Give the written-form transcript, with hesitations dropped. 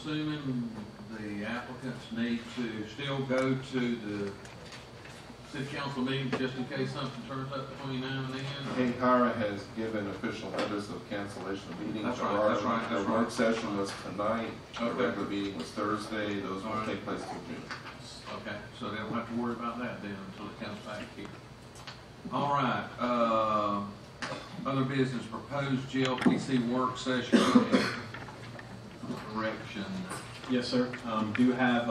assuming the applicants need to still go to the city council meeting just in case something turns up between now and then? Hahira has given official notice of cancellation of meetings. That's right. The work session was tonight. Okay. The regular meeting was Thursday. Those will take place till June. Okay, so they don't have to worry about that then until it comes back here. All right, other business, proposed GLPC work session. Correction. Yes, sir. Do have